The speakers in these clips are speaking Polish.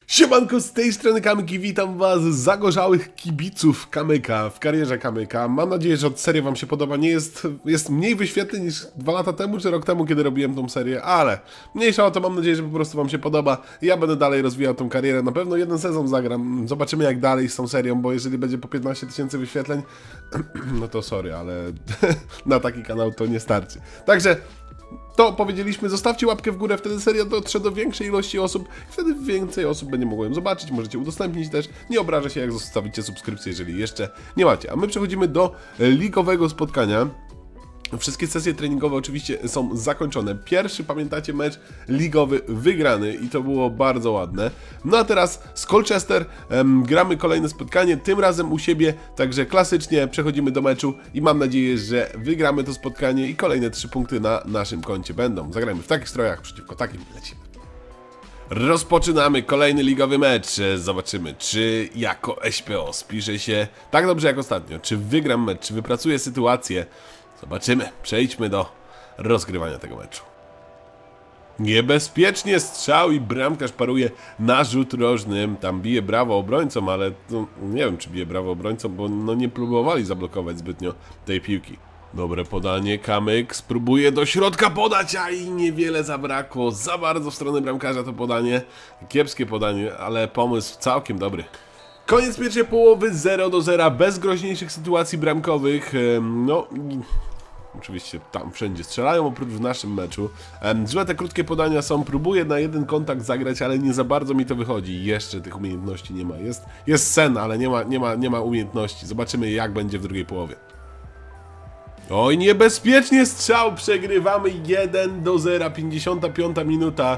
Siemanko, z tej strony Kamyk i witam was, zagorzałych kibiców Kamyka, w karierze Kamyka. Mam nadzieję, że seria wam się podoba. Nie jest mniej wyświetleń niż 2 lata temu czy rok temu, kiedy robiłem tą serię, ale mniejsza o to, mam nadzieję, że po prostu wam się podoba. Ja będę dalej rozwijał tą karierę, na pewno jeden sezon zagram. Zobaczymy jak dalej z tą serią, bo jeżeli będzie po 15 000 wyświetleń, no to sorry, ale na taki kanał to nie starczy. Także to powiedzieliśmy, zostawcie łapkę w górę, wtedy seria dotrze do większej ilości osób, wtedy więcej osób będzie mogło ją zobaczyć, możecie udostępnić też, nie obrażę się jak zostawicie subskrypcję, jeżeli jeszcze nie macie. A my przechodzimy do ligowego spotkania. Wszystkie sesje treningowe oczywiście są zakończone. Pierwszy, pamiętacie, mecz ligowy wygrany i to było bardzo ładne. No a teraz z Colchester gramy kolejne spotkanie, tym razem u siebie, także klasycznie przechodzimy do meczu i mam nadzieję, że wygramy to spotkanie i kolejne 3 punkty na naszym koncie będą. Zagrajmy w takich strojach, przeciwko takim lecimy. Rozpoczynamy kolejny ligowy mecz. Zobaczymy, czy jako SPO spiszę się tak dobrze jak ostatnio, czy wygram mecz, czy wypracuję sytuację. Zobaczymy. Przejdźmy do rozgrywania tego meczu. Niebezpiecznie strzał i bramkarz paruje na rzut rożnym. Tam bije brawo obrońcom, ale no, nie wiem, czy bije brawo obrońcom, bo no, nie próbowali zablokować zbytnio tej piłki. Dobre podanie, Kamyk spróbuje do środka podać, a i niewiele zabrakło. Za bardzo w stronę bramkarza to podanie. Kiepskie podanie, ale pomysł całkiem dobry. Koniec pierwszej połowy, 0-0, bez groźniejszych sytuacji bramkowych. No, oczywiście tam wszędzie strzelają, oprócz w naszym meczu. Złe te krótkie podania są, próbuję na jeden kontakt zagrać, ale nie za bardzo mi to wychodzi. Jeszcze tych umiejętności nie ma. Jest sen, ale nie ma umiejętności. Zobaczymy jak będzie w drugiej połowie. Oj, niebezpiecznie strzał, przegrywamy 1-0, 55 minuta.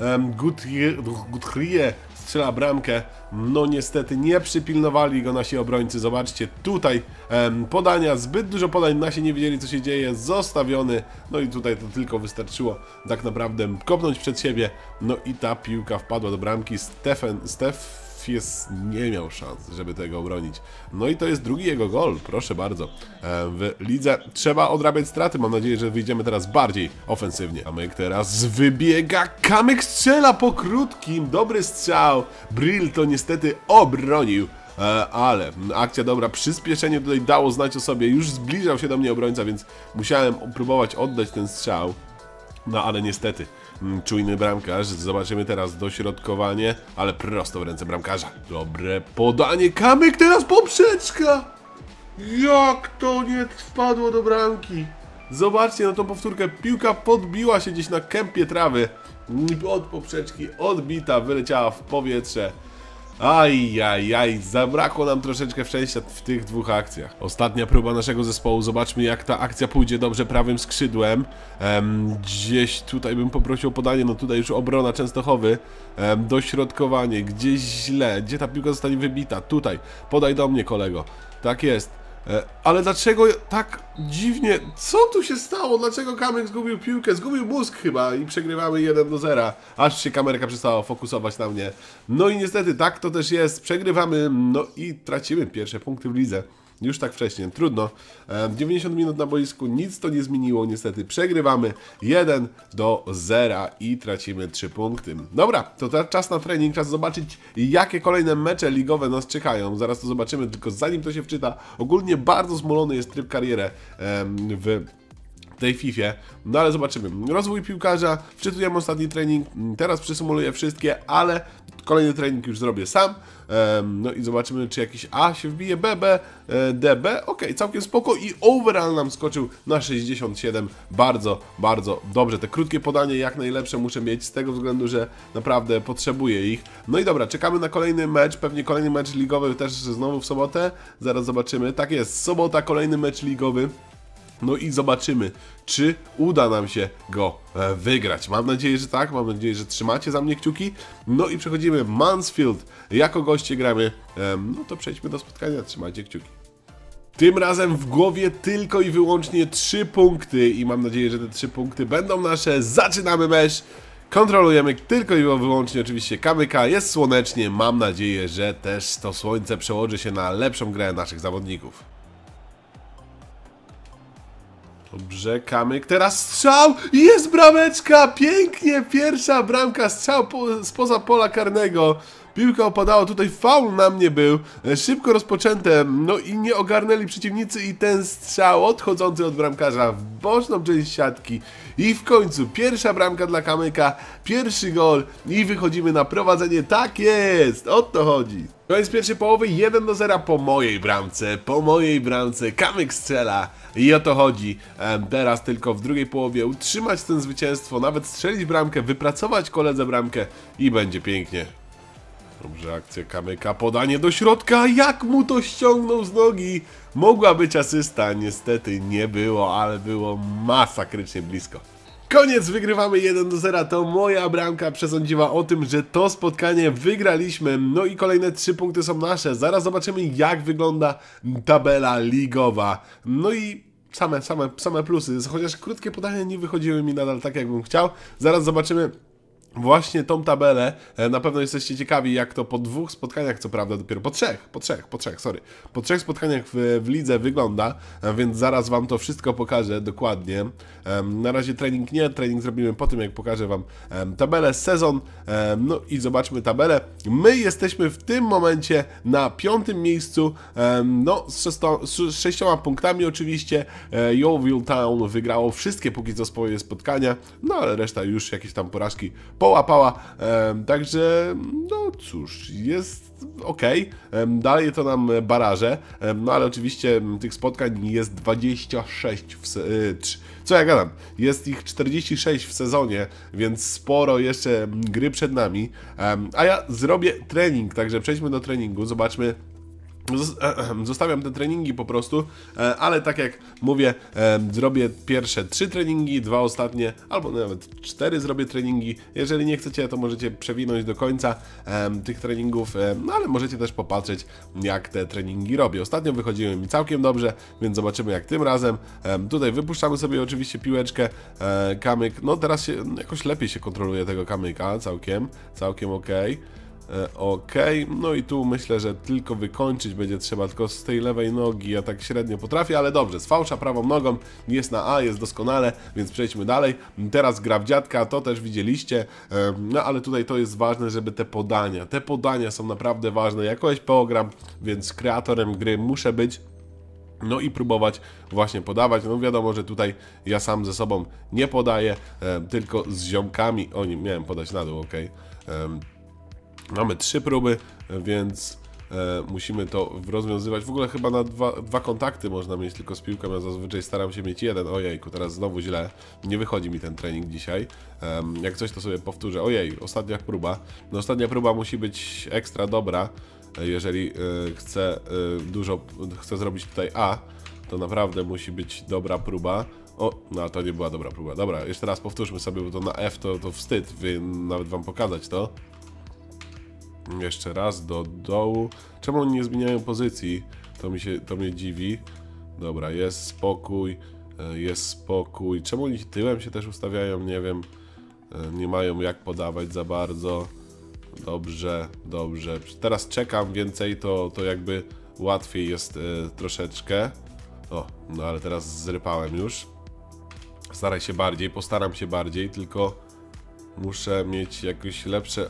Guthrie strzela bramkę, no niestety nie przypilnowali go nasi obrońcy, zobaczcie tutaj podania, zbyt dużo podań, nasi nie wiedzieli co się dzieje, zostawiony, no i tutaj to tylko wystarczyło tak naprawdę kopnąć przed siebie, no i ta piłka wpadła do bramki, Stef nie miał szans, żeby tego obronić. No i to jest drugi jego gol, proszę bardzo. W lidze trzeba odrabiać straty, mam nadzieję, że wyjdziemy teraz bardziej ofensywnie. Kamyk teraz wybiega, Kamyk strzela po krótkim, dobry strzał. Brill to niestety obronił. Ale akcja dobra, przyspieszenie tutaj dało znać o sobie, już zbliżał się do mnie obrońca, więc musiałem próbować oddać ten strzał. No ale niestety, czujny bramkarz, zobaczymy teraz dośrodkowanie, ale prosto w ręce bramkarza. Dobre podanie, Kamyk teraz poprzeczka! Jak to nie wpadło do bramki? Zobaczcie na tą powtórkę, piłka podbiła się gdzieś na kępie trawy. Od poprzeczki odbita, wyleciała w powietrze. Ajajaj, zabrakło nam troszeczkę szczęścia w tych dwóch akcjach. Ostatnia próba naszego zespołu, zobaczmy jak ta akcja pójdzie dobrze prawym skrzydłem. Gdzieś tutaj bym poprosił o podanie, no tutaj już obrona Częstochowy. Dośrodkowanie, gdzieś źle, gdzie ta piłka zostanie wybita? Tutaj, podaj do mnie kolego, tak jest. Ale dlaczego tak dziwnie, co tu się stało? Dlaczego Kamyk zgubił piłkę? Zgubił mózg chyba i przegrywamy 1-0. Aż się kamerka przestała fokusować na mnie. No i niestety tak to też jest. Przegrywamy, no i tracimy pierwsze punkty w lidze. Już tak wcześnie, trudno. 90 minut na boisku, nic to nie zmieniło niestety. Przegrywamy 1-0 i tracimy 3 punkty. Dobra, to teraz czas na trening, czas zobaczyć jakie kolejne mecze ligowe nas czekają. Zaraz to zobaczymy, tylko zanim to się wczyta, ogólnie bardzo zmulony jest tryb karierę w tej Fifie, no ale zobaczymy. Rozwój piłkarza, wczytujemy ostatni trening, teraz przesymuluję wszystkie, ale kolejny trening już zrobię sam. No i zobaczymy, czy jakiś A się wbije, BB, DB, ok, całkiem spoko i overall nam skoczył na 67, bardzo dobrze. Te krótkie podanie jak najlepsze muszę mieć z tego względu, że naprawdę potrzebuję ich. No i dobra, czekamy na kolejny mecz, pewnie kolejny mecz ligowy też znowu w sobotę, zaraz zobaczymy. Tak jest, sobota, kolejny mecz ligowy. No i zobaczymy, czy uda nam się go wygrać. Mam nadzieję, że tak, mam nadzieję, że trzymacie za mnie kciuki. No i przechodzimy Mansfield, jako goście gramy. No to przejdźmy do spotkania, trzymajcie kciuki. Tym razem w głowie tylko i wyłącznie 3 punkty i mam nadzieję, że te 3 punkty będą nasze. Zaczynamy mecz. Kontrolujemy tylko i wyłącznie oczywiście Kamyka, jest słonecznie, mam nadzieję, że też to słońce przełoży się na lepszą grę naszych zawodników. Dobrze, Kamyk, teraz strzał, jest brameczka, pięknie, pierwsza bramka, strzał spoza pola karnego. piłka opadała, tutaj faul na mnie był, szybko rozpoczęte, no i nie ogarnęli przeciwnicy i ten strzał odchodzący od bramkarza w boczną część siatki i w końcu pierwsza bramka dla Kamyka, pierwszy gol i wychodzimy na prowadzenie, tak jest, o to chodzi. Koniec pierwszej połowy, 1-0 po mojej bramce, Kamyk strzela i o to chodzi. Teraz tylko w drugiej połowie utrzymać ten zwycięstwo, nawet strzelić bramkę, wypracować koledze bramkę i będzie pięknie. Dobrze, akcja Kamyka, podanie do środka, jak mu to ściągnął z nogi. Mogła być asysta, niestety nie było, ale było masakrycznie blisko. Koniec, wygrywamy 1-0, to moja bramka przesądziła o tym, że to spotkanie wygraliśmy, no i kolejne 3 punkty są nasze, zaraz zobaczymy jak wygląda tabela ligowa, no i same plusy, chociaż krótkie podania nie wychodziły mi nadal tak jakbym chciał, zaraz zobaczymy właśnie tą tabelę. Na pewno jesteście ciekawi jak to po 2 spotkaniach, co prawda dopiero po trzech spotkaniach w lidze wygląda, więc zaraz wam to wszystko pokażę dokładnie. Na razie trening zrobimy po tym jak pokażę wam tabelę, sezon, no i zobaczmy tabelę. My jesteśmy w tym momencie na 5. miejscu, no z 6 punktami oczywiście. Yeovil Town wygrało wszystkie póki co swoje spotkania, no ale reszta już jakieś tam porażki połapała, także no cóż, jest ok, dalej to nam baraże, no ale oczywiście tych spotkań jest 26 co ja gadam, jest ich 46 w sezonie, więc sporo jeszcze gry przed nami, a ja zrobię trening, także przejdźmy do treningu, zobaczmy. Zostawiam te treningi po prostu, ale tak jak mówię, zrobię pierwsze 3 treningi, 2 ostatnie, albo nawet 4 zrobię treningi. Jeżeli nie chcecie, to możecie przewinąć do końca tych treningów, no ale możecie też popatrzeć jak te treningi robię. Ostatnio wychodziły mi całkiem dobrze, więc zobaczymy jak tym razem. Tutaj wypuszczamy sobie oczywiście piłeczkę, Kamyk, no teraz jakoś lepiej się kontroluje tego Kamyka, całkiem ok. Ok, no i tu myślę, że tylko wykończyć będzie trzeba, tylko z tej lewej nogi ja tak średnio potrafię, ale dobrze, z fałsza prawą nogą, jest na A, jest doskonale, więc przejdźmy dalej. Teraz gra w dziadka, to też widzieliście, no ale tutaj to jest ważne, żeby te podania są naprawdę ważne, jako SPO gram, więc kreatorem gry muszę być. No i próbować właśnie podawać, no wiadomo, że tutaj ja sam ze sobą nie podaję, tylko z ziomkami, nie miałem podać na dół, ok. Mamy 3 próby, więc musimy to rozwiązywać. W ogóle chyba na dwa kontakty można mieć tylko z piłką, ja zazwyczaj staram się mieć jeden. Ojejku, teraz znowu źle, nie wychodzi mi ten trening dzisiaj. Jak coś to sobie powtórzę. Ojej, ostatnia próba. No ostatnia próba musi być ekstra dobra, jeżeli chcę zrobić tutaj A, to naprawdę musi być dobra próba. No to nie była dobra próba. Dobra, jeszcze raz powtórzmy sobie, bo to na F to wstyd, nawet wam pokazać to. Jeszcze raz do dołu. Czemu oni nie zmieniają pozycji? To mnie dziwi. Dobra, jest spokój. Czemu oni tyłem się też ustawiają? Nie wiem. Nie mają jak podawać za bardzo. Dobrze. Teraz czekam więcej, to jakby łatwiej jest troszeczkę. No ale teraz zrypałem już. Postaram się bardziej, tylko muszę mieć jakieś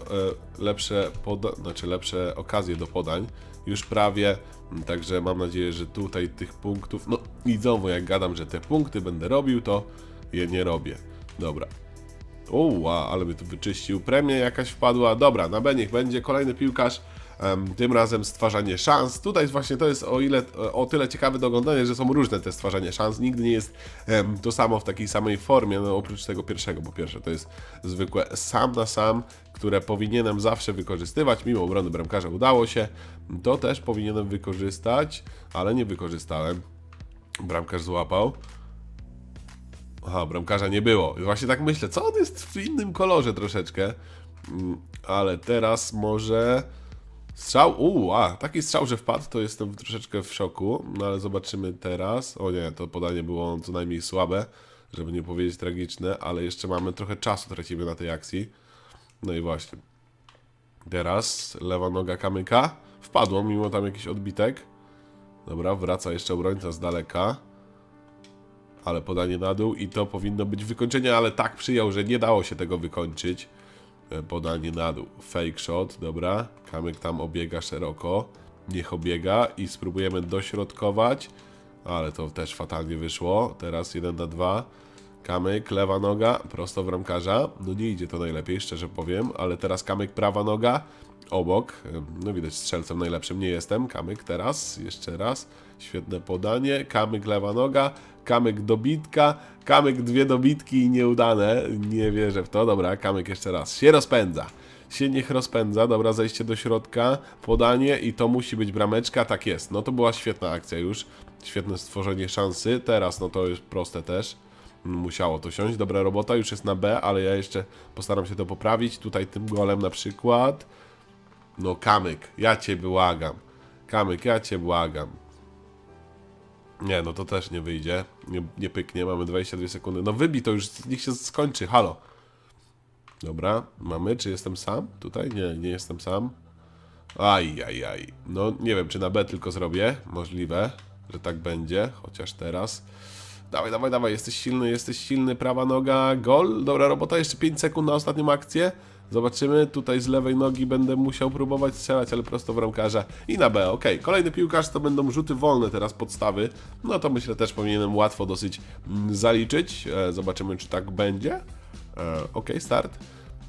lepsze okazje do podań. Już prawie, także mam nadzieję, że tutaj tych punktów, no i znowu jak gadam, że te punkty będę robił, to je nie robię. Dobra. Ale mnie tu wyczyścił. Premia jakaś wpadła. Dobra, na B niech będzie. Kolejny piłkarz. Tym razem stwarzanie szans. Tutaj właśnie to jest o tyle ciekawe do oglądania, że są różne te stwarzanie szans. Nigdy nie jest to samo w takiej samej formie, no oprócz tego pierwszego, bo pierwsze to jest zwykłe sam na sam, które powinienem zawsze wykorzystywać. Mimo obrony bramkarza udało się. To też powinienem wykorzystać, ale nie wykorzystałem. Bramkarz złapał. Aha, bramkarza nie było. Właśnie tak myślę, co on jest w innym kolorze troszeczkę. Ale teraz może... Strzał, taki strzał, że wpadł, to jestem troszeczkę w szoku, no ale zobaczymy teraz. O nie, to podanie było co najmniej słabe, żeby nie powiedzieć tragiczne, ale jeszcze mamy trochę czasu, tracimy na tej akcji. No i właśnie. Teraz lewa noga Kamyka. Wpadło, mimo tam jakiś odbitek. Dobra, wraca jeszcze obrońca z daleka. Ale podanie na dół i to powinno być wykończenie, ale tak przyjął, że nie dało się tego wykończyć. Podanie na dół. Fake shot, dobra. Kamyk tam obiega szeroko. Niech obiega i spróbujemy dośrodkować. Ale to też fatalnie wyszło. Teraz 1 na 2. Kamyk, lewa noga, prosto w bramkarza. No nie idzie to najlepiej, szczerze powiem. Ale teraz Kamyk, prawa noga. Obok. No widać, strzelcem najlepszym nie jestem. Kamyk teraz, jeszcze raz. Świetne podanie. Kamyk, lewa noga. Kamyk, dobitka. Kamyk, 2 dobitki i nieudane. Nie wierzę w to. Dobra, Kamyk jeszcze raz. Się rozpędza. Niech rozpędza. Dobra, zejście do środka. Podanie i to musi być brameczka. Tak jest. No to była świetna akcja już. Świetne stworzenie szansy. Teraz no to jest proste też. Musiało to siąść. Dobra robota. Już jest na B, ale ja jeszcze postaram się to poprawić. Tutaj tym golem na przykład. No Kamyk, ja cię błagam. Kamyk, ja cię błagam. Nie, no to też nie wyjdzie. Nie pyknie, mamy 22 sekundy. No wybij to już, niech się skończy, halo. Dobra, mamy, czy jestem sam? Tutaj? Nie jestem sam. Aj. No nie wiem, czy na B tylko zrobię. Możliwe, że tak będzie, chociaż teraz. Dawaj, jesteś silny, prawa noga, gol. Dobra robota, jeszcze 5 sekund na ostatnią akcję. Zobaczymy, tutaj z lewej nogi będę musiał próbować strzelać, ale prosto w bramkarza i na B, ok. Kolejny piłkarz to będą rzuty wolne teraz, podstawy. No to myślę też powinienem łatwo dosyć zaliczyć. Zobaczymy, czy tak będzie. Ok, start.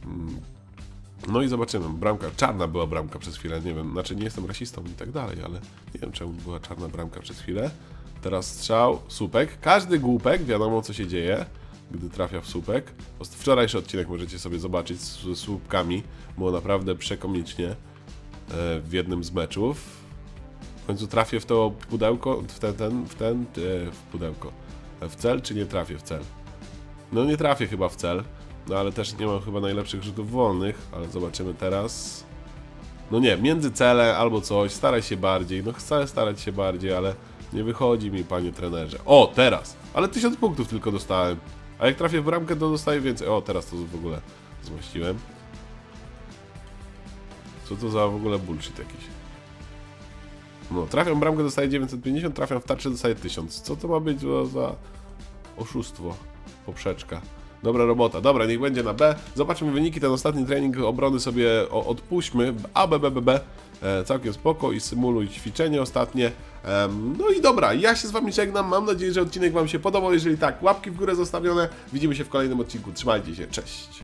No i zobaczymy, bramka, czarna była bramka przez chwilę, nie wiem, znaczy nie jestem rasistą i tak dalej, ale nie wiem czemu była czarna bramka przez chwilę. Teraz strzał, słupek, każdy głupek, wiadomo co się dzieje, gdy trafia w słupek. Wczorajszy odcinek możecie sobie zobaczyć z słupkami, było naprawdę przekomicznie w jednym z meczów. W końcu trafię w to pudełko, w pudełko, w cel czy nie trafię w cel? No nie trafię chyba w cel. No ale też nie mam chyba najlepszych rzutów wolnych, ale zobaczymy teraz. No nie, między cele albo coś, staraj się bardziej, no chcę starać się bardziej, ale nie wychodzi mi, panie trenerze. O, teraz! Ale 1000 punktów tylko dostałem. A jak trafię w bramkę, to dostaję więcej. O, teraz to w ogóle złościłem. Co to za w ogóle bullshit jakiś. No, trafiam w bramkę, dostaję 950, trafiam w tarczę, dostaję 1000. Co to ma być za oszustwo? Poprzeczka. Dobra robota, dobra, niech będzie na B. Zobaczmy wyniki, ten ostatni trening obrony sobie odpuśćmy. B. Całkiem spoko i symuluj ćwiczenie ostatnie. No i dobra, ja się z wami żegnam. Mam nadzieję, że odcinek wam się podobał. Jeżeli tak, łapki w górę zostawione. Widzimy się w kolejnym odcinku. Trzymajcie się, cześć.